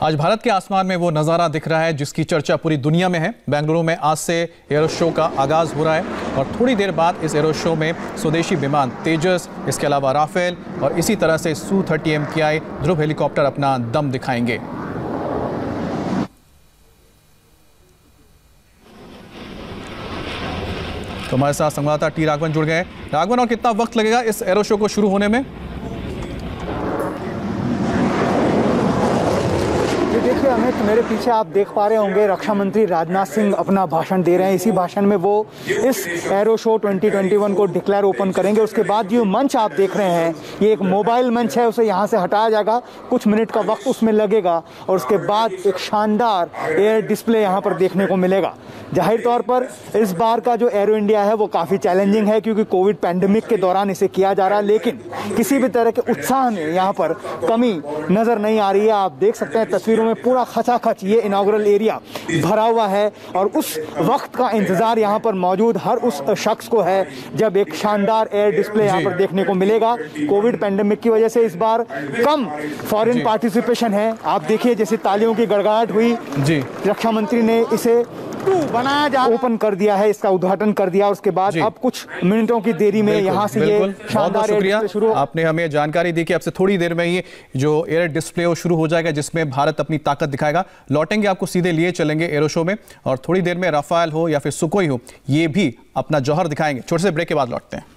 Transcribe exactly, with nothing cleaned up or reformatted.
आज भारत के आसमान में वो नज़ारा दिख रहा है जिसकी चर्चा पूरी दुनिया में है। बेंगलुरु में आज से एरो शो का आगाज़ हो रहा है और थोड़ी देर बाद इस एरो शो में स्वदेशी विमान तेजस, इसके अलावा राफेल और इसी तरह से सू थर्टी एम के आई ध्रुव हेलीकॉप्टर अपना दम दिखाएंगे। तो हमारे साथ संवाददाता टी राघवन जुड़ गए। राघवन, और कितना वक्त लगेगा इस एरो शो को शुरू होने में? देखिए अमित, मेरे पीछे आप देख पा रहे होंगे रक्षा मंत्री राजनाथ सिंह अपना भाषण दे रहे हैं। इसी भाषण में वो इस air show twenty twenty one को डिक्लेयर ओपन करेंगे। उसके बाद जो मंच आप देख रहे हैं ये एक मोबाइल मंच है, उसे यहाँ से हटाया जाएगा, कुछ मिनट का वक्त उसमें लगेगा और उसके बाद एक शानदार एयर डिस्प्ले यहाँ पर देखने को मिलेगा। जाहिर तौर पर इस बार का जो एरो इंडिया है वो काफ़ी चैलेंजिंग है क्योंकि कोविड पैंडेमिक के दौरान इसे किया जा रहा है, लेकिन किसी भी तरह के उत्साह में यहाँ पर कमी नज़र नहीं आ रही है। आप देख सकते हैं तस्वीरों में पूरा खचाखच ये इनॉग्रल एरिया भरा हुआ है और उस वक्त का इंतजार यहाँ पर मौजूद हर उस शख्स को है जब एक शानदार एयर डिस्प्ले यहाँ पर देखने को मिलेगा। कोविड पैंडेमिक की वजह से इस बार कम फॉरेन पार्टिसिपेशन है। आप देखिए जैसे तालियों की गड़गड़ाहट हुई, रक्षा मंत्री ने इसे बनाया जा ओपन कर दिया है, इसका उद्घाटन कर दिया। उसके बाद अब कुछ मिनटों की देरी में यहाँ से ये शानदार शुक्रिया शुरू आपने हमें जानकारी दी कि अब से थोड़ी देर में ये जो एयर डिस्प्ले शुरू हो जाएगा जिसमें भारत अपनी ताकत दिखाएगा। लौटेंगे आपको सीधे लिए चलेंगे एरो शो में और थोड़ी देर में राफेल हो या फिर सुकोई हो ये भी अपना जौहर दिखाएंगे। छोटे से ब्रेक के बाद लौटते हैं।